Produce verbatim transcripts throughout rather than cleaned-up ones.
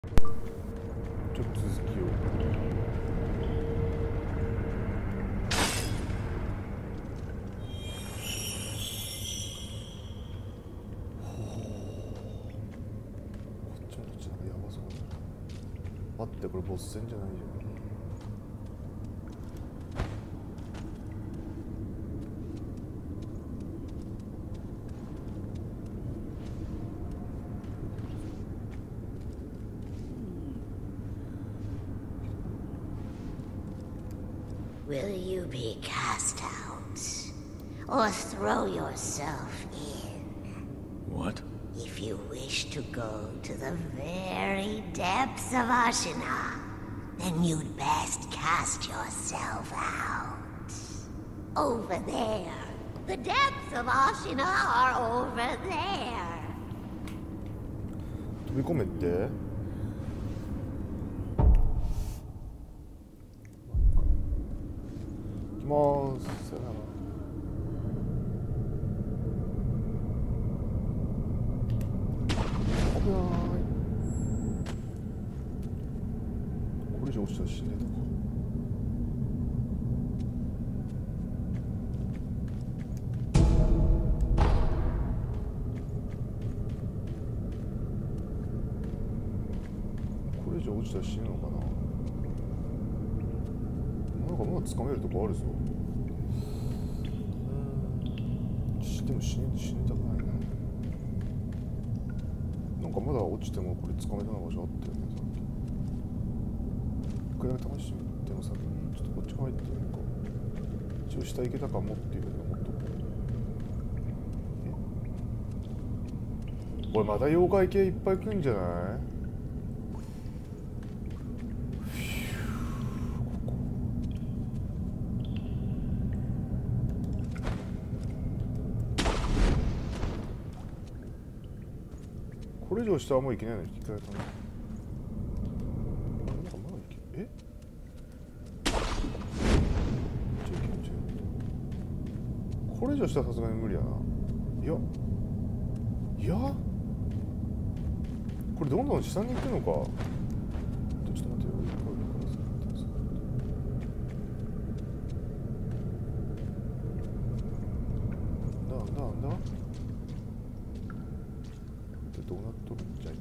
ちょっと続きを。待って、これボス戦じゃないじゃん。 Will you be cast out or throw yourself in? What? If you wish to go to the very depths of Ashina, then you'd best cast yourself out. Over there. The depths of Ashina are over there. 飛び込めって。行きまーす。さよなら。危ない。これ以上落ちたら死んでたか。これ以上落ちたら死ぬのかな。なんかまだ掴めるとこあるぞ。うん。でも死に死にたくないね。なんかまだ落ちてもこれ掴めそうな場所あったよね、さっき。一回だけ試してみても先にちょっとこっち入ってみるか。一応下行けたかもっていうふうに思っとこう。え、これまた妖怪系いっぱい来るんじゃない？これ以上下はもういけないのに引き換えたね。なんかまだいけえ？じゃあいけんじゃん。これ以上下はさすがに無理やな。いやいやこれどんどん下に行くのか。ちょっと待ってよ。なんだなんだどうなっとるんじゃい。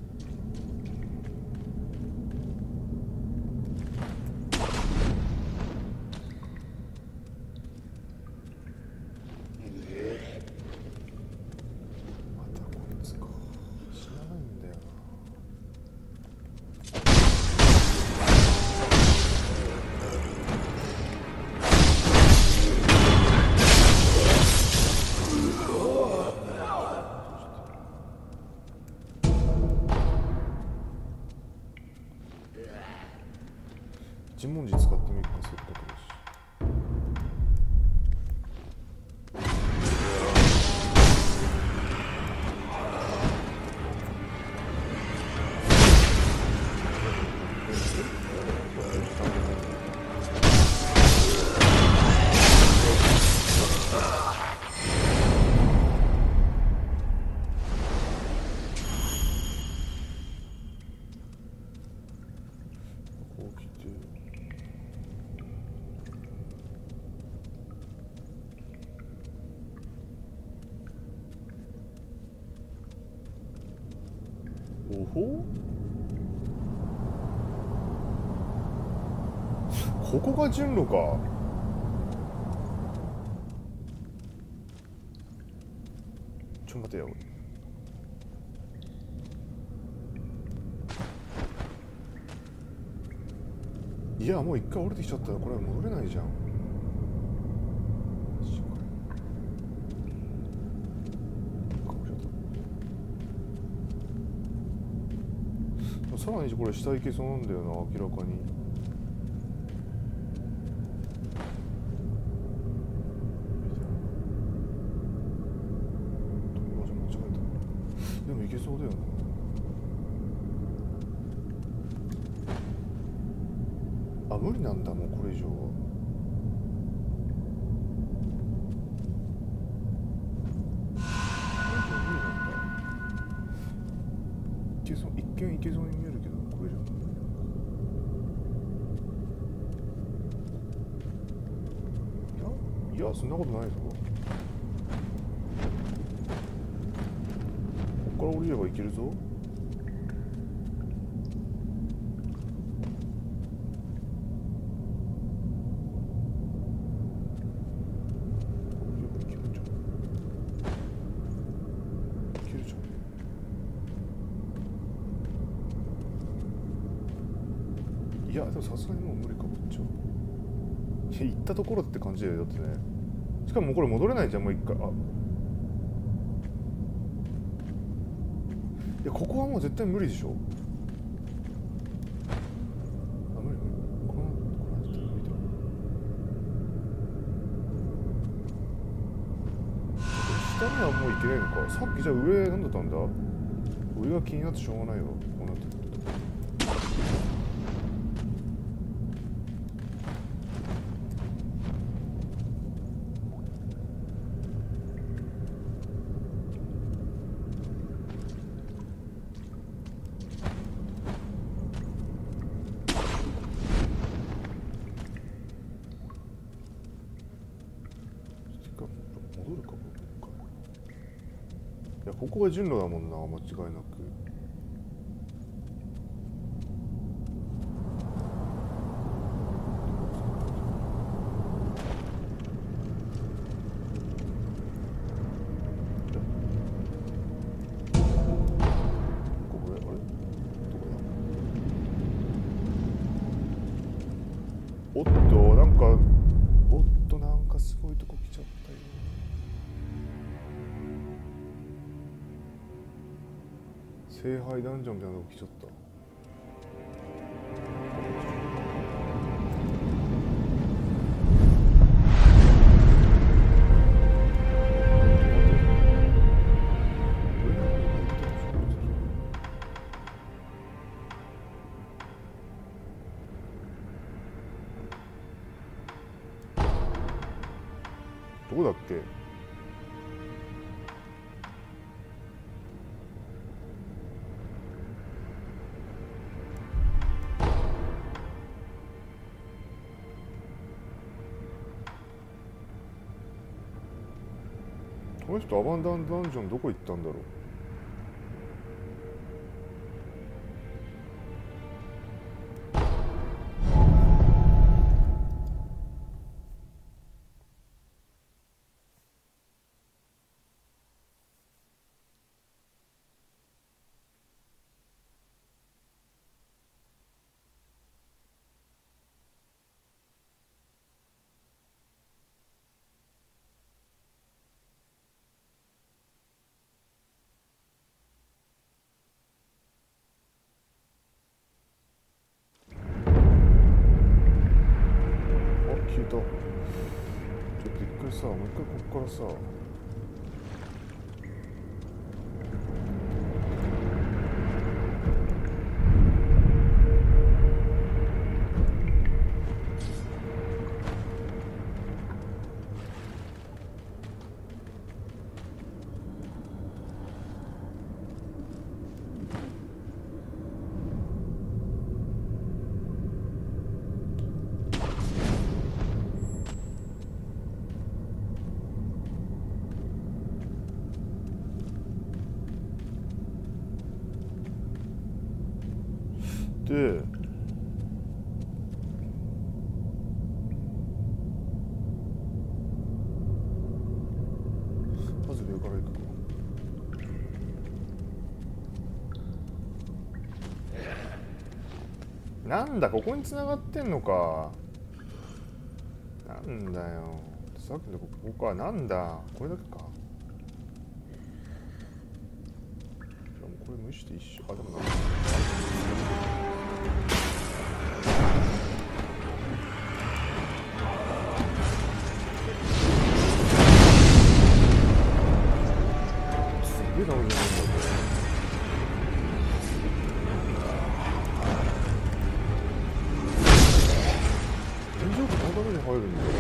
またこいつか。知らないんだよな。一文字使ってみるか、せっかくだし。こう来て。おほここが順路か。ちょ待てよ。いやもう一回降りてきちゃったらこれは戻れないじゃん。さらにこれ下行けそうなんだよな、明らかに。場所間違えた。でも行けそうだよな。あ、無理なんだもうこれ以上は。これ以上無理なんだ。いけそう、一見いけそうに見えるけど、これ以上いやそんなことないぞ。ここから降りればいけるぞ。いやでもさすがにもう無理かこっちは。いや行ったところって感じだよ。だってね、しかもこれ戻れないじゃんもう一回。あいやここはもう絶対無理でしょ。あ無理無理、このこれは絶対無理だ。下にはもう行けないのか。さっきじゃあ上何だったんだ。上が気になってしょうがないわ。こうなってくると戻るか。いやここが順路だもんな、間違いなく。ここであれどこだ。おっとなんかおっとなんかすごいとこ来ちゃったよ。聖杯ダンジョンみたいなのが来ちゃった。どこだっけ。この人アバンダンダンジョンどこ行ったんだろう。消えた。ちょっと一回さもう一回こっからさでまず上から行くか。なんだここに繋がってんのか。なんだよさっきのここか。なんだこれだけか。じゃあもうこれ無視して一緒。あでもなんかすげえダメじゃないんだこれ。天井ってこのために入るんだよ。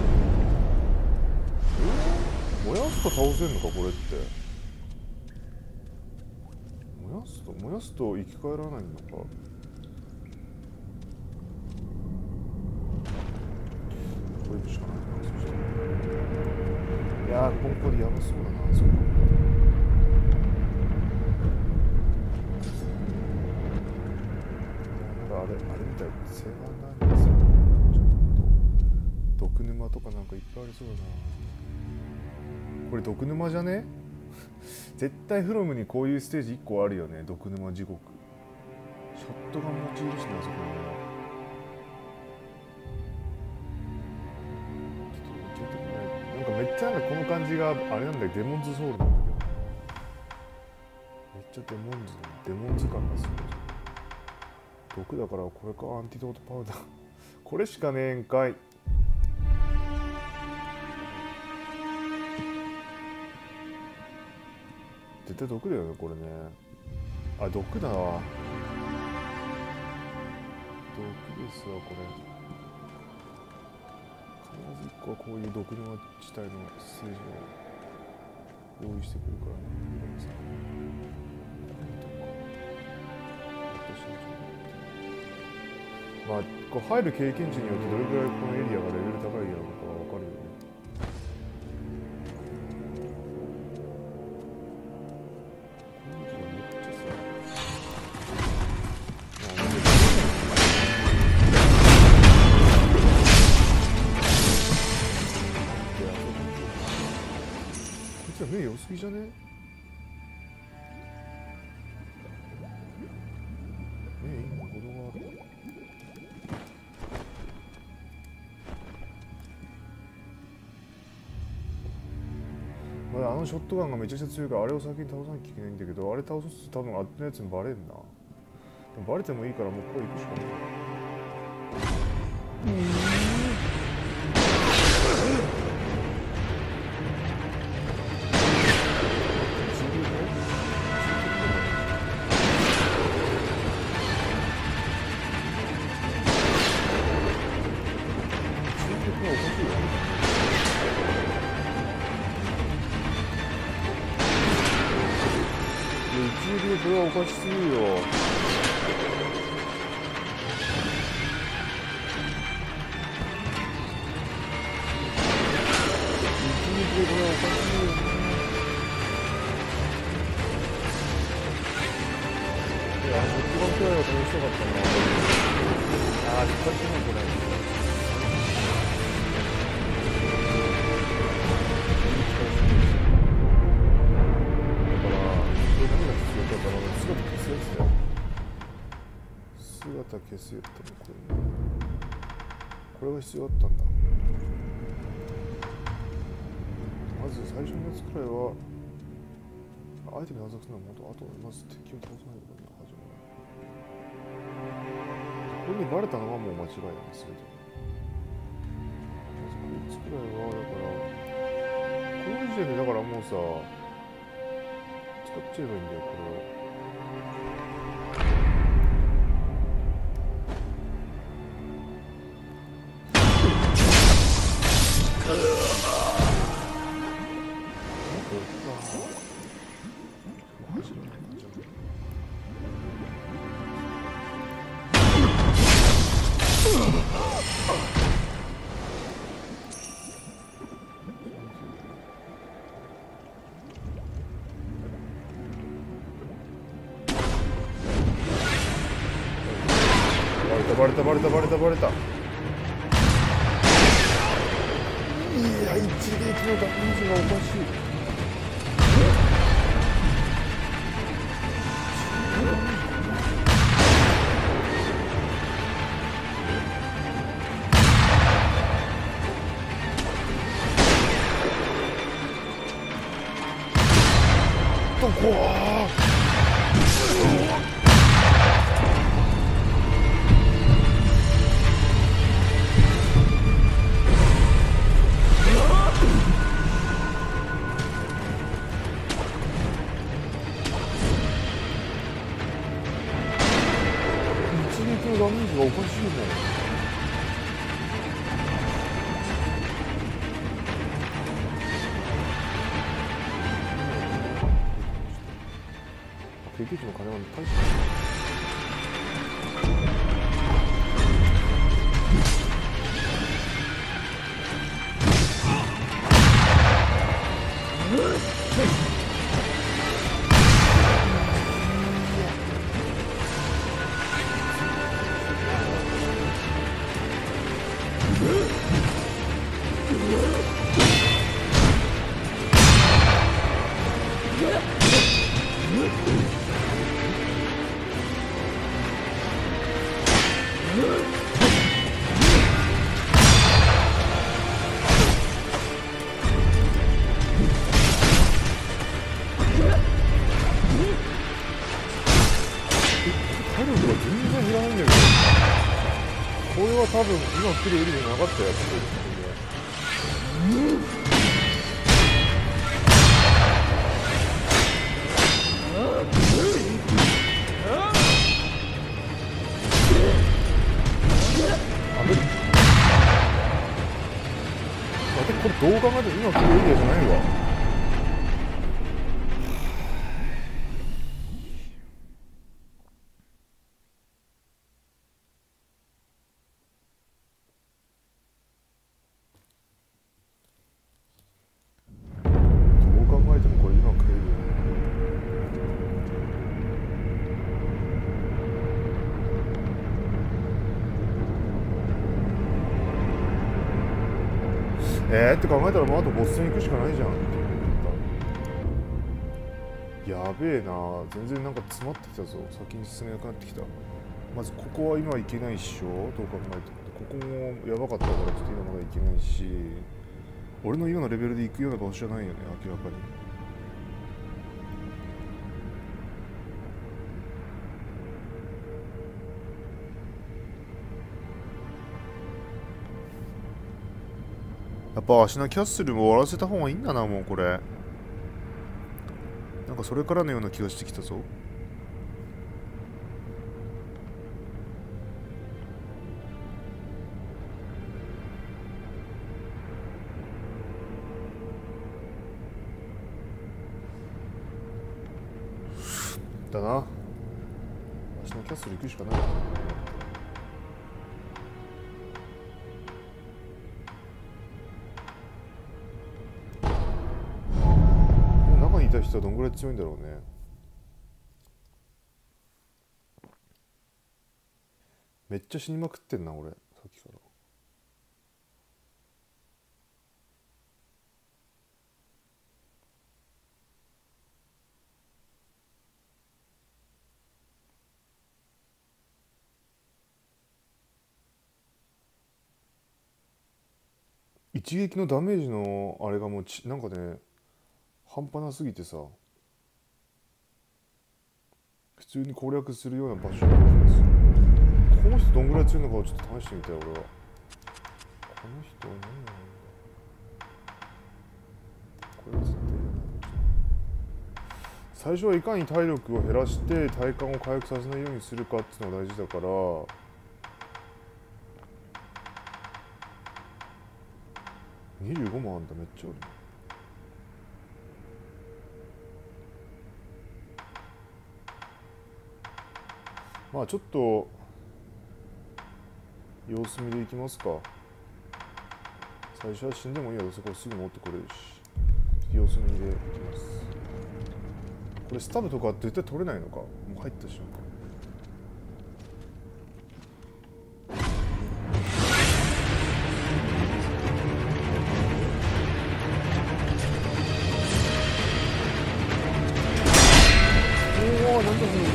えー、燃やすと倒せんのかこれって。燃やすと燃やすと生き返らないのか。これ行くしかないな。そしたらあー、ここでやばそうだな、そうか。なんかあれ、あれみたい、世話なんですよ。ちょっと毒沼とかなんかいっぱいありそうだな。これ毒沼じゃね？絶対フロムにこういうステージいっこあるよね。毒沼地獄。ショットガン持ちいるしな、あそこに。ちょっと教えてくれない。なんかめっちゃなんかこの感じがあれなんだよ、デモンズソウルなんだけど。めっちゃデモンズデモンズ感がすごい。毒だからこれか、アンティドートパウダー。これしかねえんかい。絶対毒だよね、これね。あ、毒だわ。毒ですわ、これ。必ずいっこはこういう毒沼地帯のステージを用意してくるからね。まあ、こう入る経験値によってどれくらいこのエリアがレベル高いやろうかわかるよね。目良すぎじゃね？目今ほどがある。まだあのショットガンがめちゃくちゃ強いからあれを先に倒さなきゃいけないんだけど、あれ倒すと多分あっちのやつにバレんな。バレてもいいからもうここ行くしかない。これはおかしすぎるよ。一撃でこれはおかしいよね。いや、ホットガンくらいは試したかったな。ああ、失敗してないこれ。姿消すやったのこれ、ね、これが必要だったんだ。まず最初のやつくらいはアイテム探索するのはもっと、あとまず敵を倒さないことが始まる。これにバレたのはもう間違いないですけど、まずこいつくらいはだからこの時点でだからもうさ使っちゃえばいいんだよこれを。バレたバレたバレたバレた。いや、一撃のダメージがおかしい。どこダメージがおかしいもん。経験値の金は大した体力が全然減らないんだけど、これは多分今来るエリでなかったやつですね。これどう考えても今来るエリアじゃないわ。どう考えてもこれ今来るエリア。えーって考えたらもうあとボス戦行くしかないじゃんって思った。やべえな、全然なんか詰まってきたぞ。先に進めなくなってきた。まずここは今行けないっしょ、どう考えても。ここもやばかったからちょっと今まだ行けないし、俺の今のレベルで行くような場所じゃないよね、明らかに。やっぱアシナキャッスルも終わらせた方がいいんだな、もうこれ。なんかそれからのような気がしてきたぞ。だな。アシナキャッスル行くしかない。いた人はどんぐらい強いんだろうね。めっちゃ死にまくってんな俺、さっきから。一撃のダメージのあれがもうちなんかね半端なすぎてさ、普通に攻略するような場所なんですよ。この人どんぐらい強いのかをちょっと試してみたい俺は。この人は何なんだ。これは絶対いらない。最初はいかに体力を減らして体感を回復させないようにするかっていうのが大事だから、にじゅうごもんあんだ。めっちゃある。まあちょっと様子見でいきますか。最初は死んでもいいや、どうせこれすぐ持ってこれるし。様子見でいきます。これスタブとか絶対取れないのか。もう入った瞬間。おお、なんだそのいない。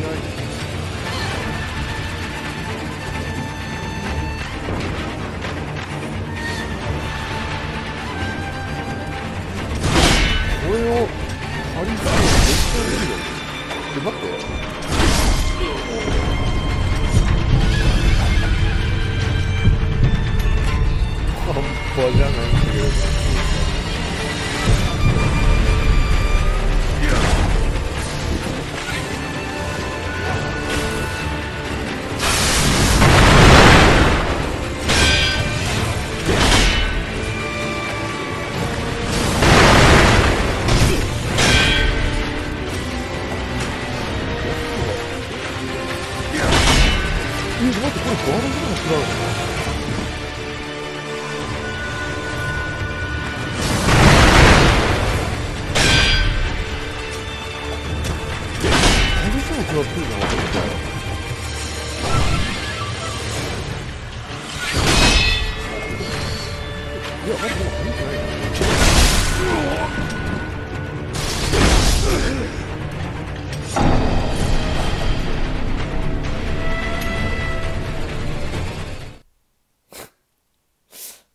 これを張り付けて絶対無理だよ。で、待って。半端じゃないんだけど。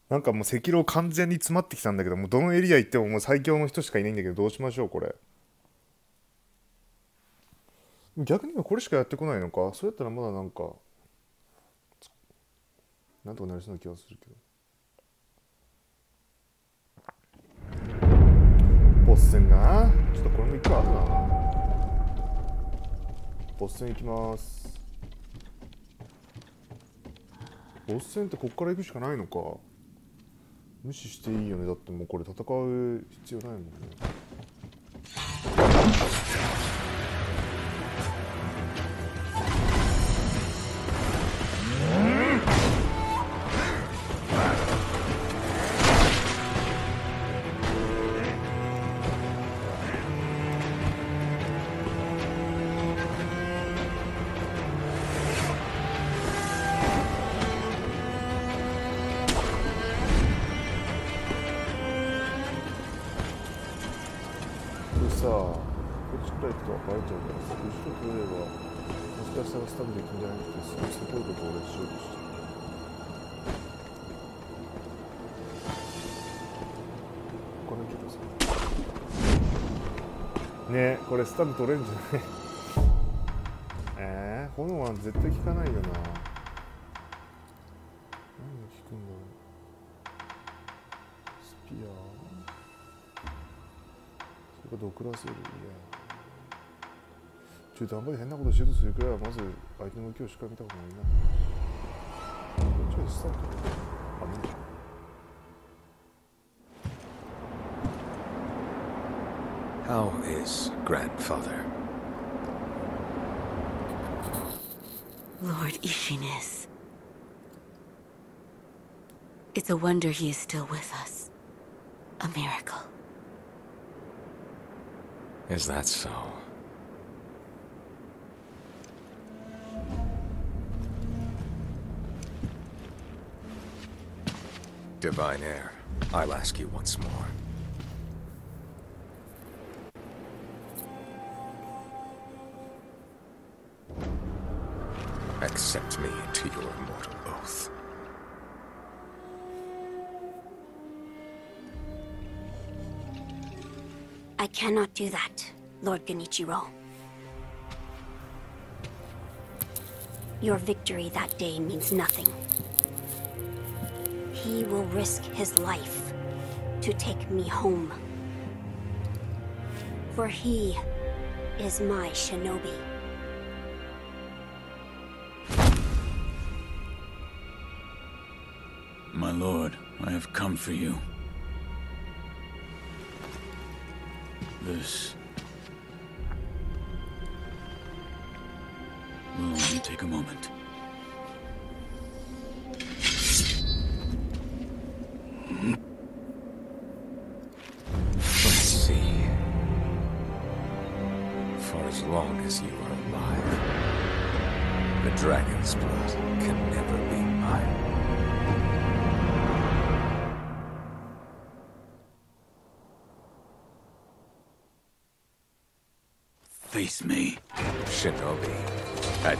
なんかもう赤狼完全に詰まってきたんだけど、もうどのエリア行ってももう最強の人しかいないんだけど、どうしましょうこれ。逆にこれしかやってこないのか。そうやったらまだなんかなんとかなりそうな気がするけど。ボス戦な。ちょっとこれも一回あるな。ボス戦行きます。ボス戦ってこっから行くしかないのか。無視していいよね。だってもうこれ戦う必要ないもんね。さあ、こっちから行くとバレちゃうからさ、後ろ取れればもしかしたらスタブできるんじゃなくて、すごいせこいことを俺しようとしてる。これけどさねえ、これスタブ取れんじゃないえー、炎は絶対効かないよな。何が効くんだろう。スピア毒らせる。いや中途半端で変なことしようとするくらいはまず相手の動きをしっかり見た方がいいな。こっちはスタートあんね。 How is grandfather? Lord Ishinis. It's a wonder he is still with us. A miracle. Is that so? Divine Heir, I'll ask you once more. Accept me into your immortal oath. I cannot do that, Lord Genichiro. Your victory that day means nothing. He will risk his life to take me home. For he is my shinobi. My lord, I have come for you. This will only take a moment. Let's see. For as long as you are alive, the dragon's blood can never be mine. Face me. Shinobi, at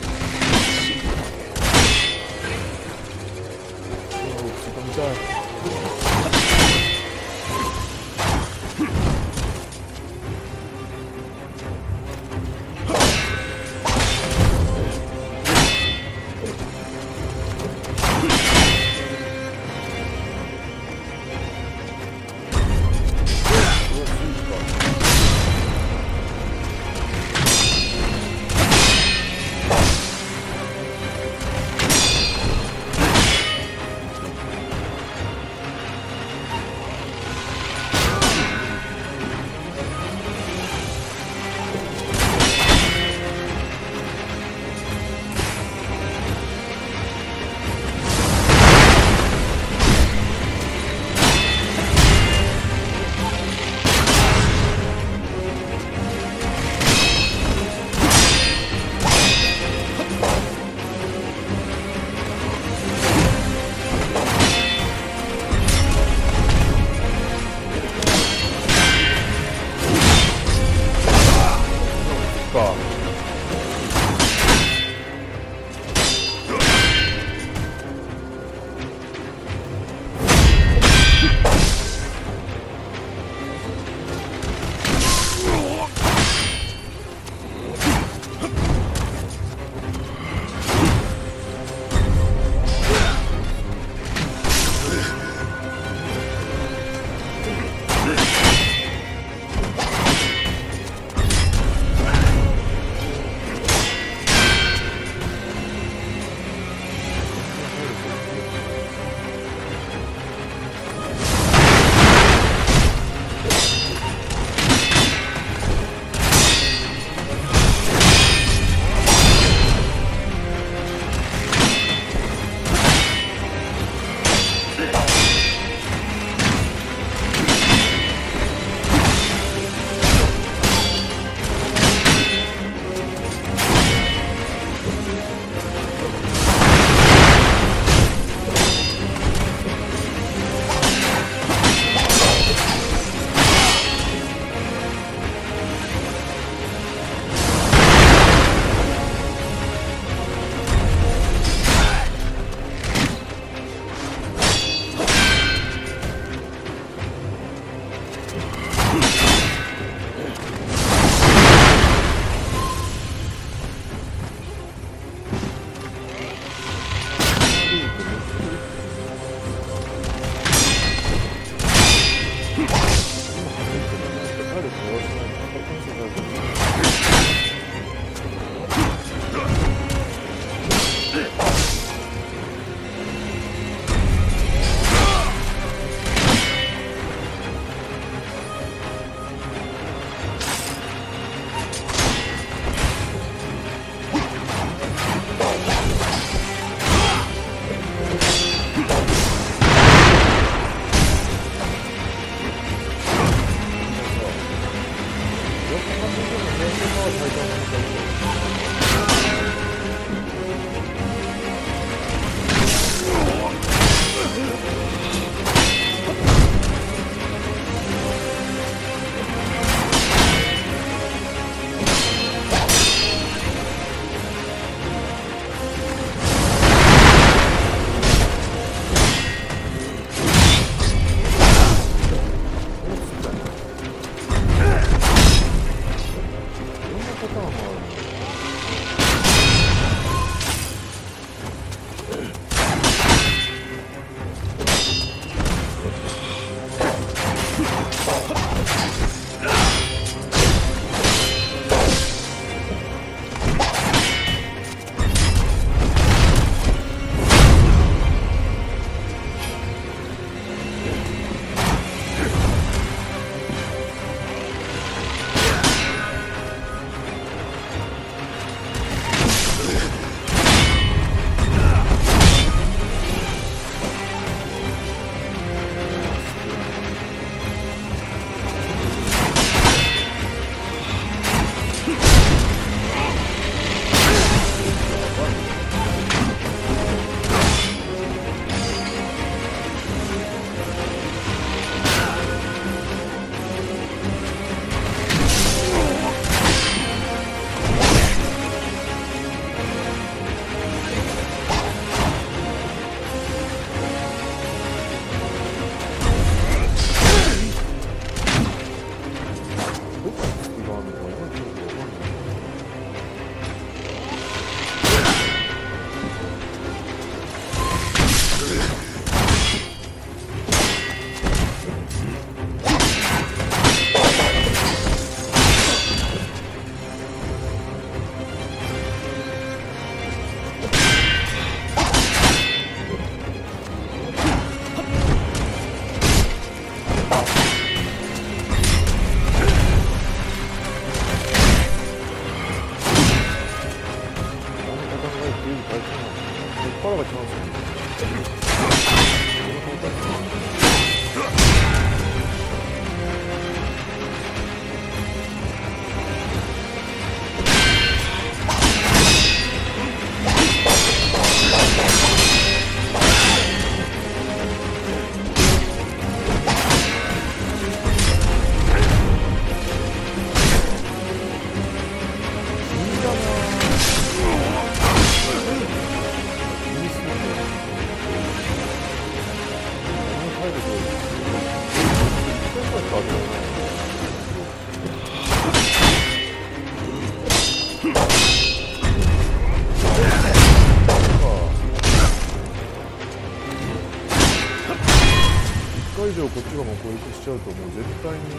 以上こっちがもう攻撃しちゃうともう絶対に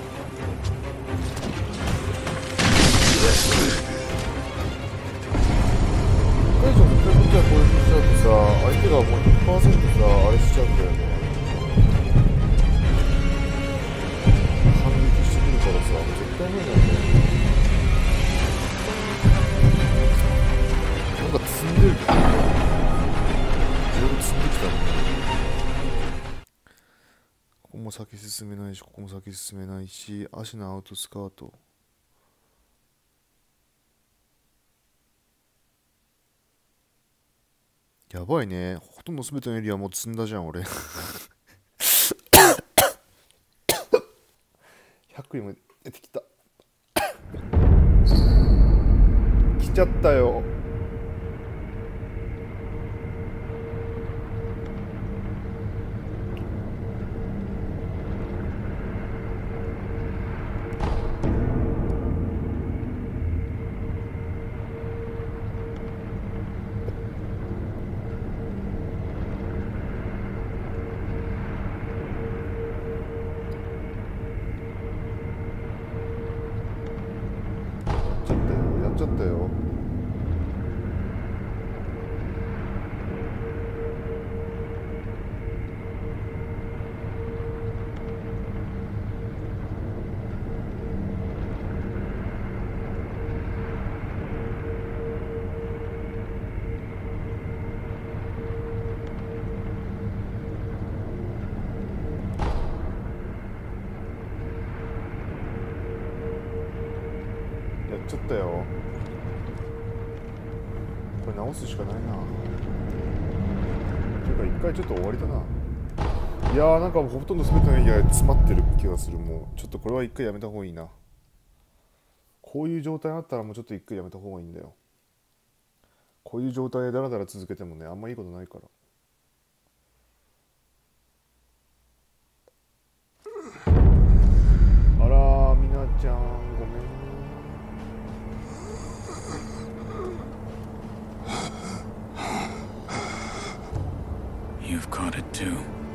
いっかい以上絶対こっちが攻撃しちゃうとさ、相手がもう ひゃくパーセント さあれしちゃうんだよね。反撃してくるからさ、絶対無理なんだよね。なんか積んでるけどいろいろ積んできたの。ここも先進めないし、ここも先進めないし、足のアウトスカート。やばいね。ほとんど全てのエリアもう積んだじゃん、俺。ひゃくにも出てきた。来ちゃったよ。やっちゃったよ。やっちゃったよ。これ直すしかないな。ていうか一回ちょっと終わりだな。いやーなんかほとんど全てのエリア詰まってる気がする。もうちょっとこれは一回やめた方がいいな。こういう状態になったらもうちょっと一回やめた方がいいんだよ。こういう状態でダラダラ続けてもね、あんまいいことないから。あらー、みなちゃんごめんね。 You've caught it too.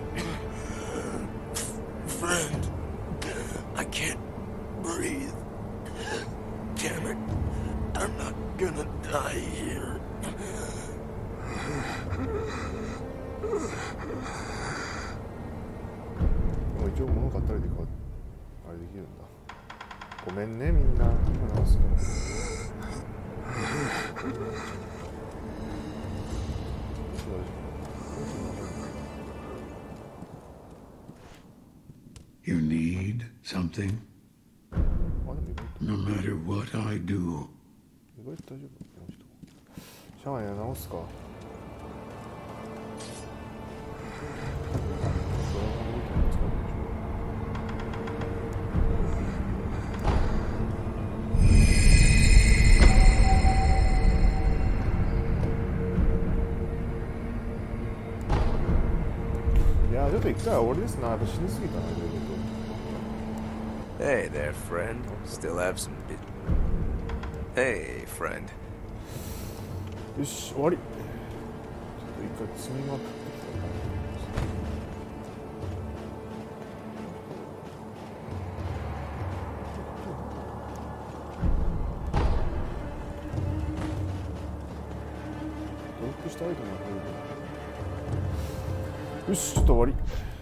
Friend, I can't breathe. Damn it, I'm not gonna die here. もう一応物買ったりでかあれできるんだ。ごめんねみんな。今直すから。 You need something? No matter what I do. 意外と大丈夫。シャワーや直すか。いやちょっと一回終わりですな。やっぱ死にすぎたな。 Hey there, friend. Still have some bit. Hey, friend. よし終わり。ちょっと一回積みまくってきた。ドロップしたアイテムが増える。よしちょっと終わり。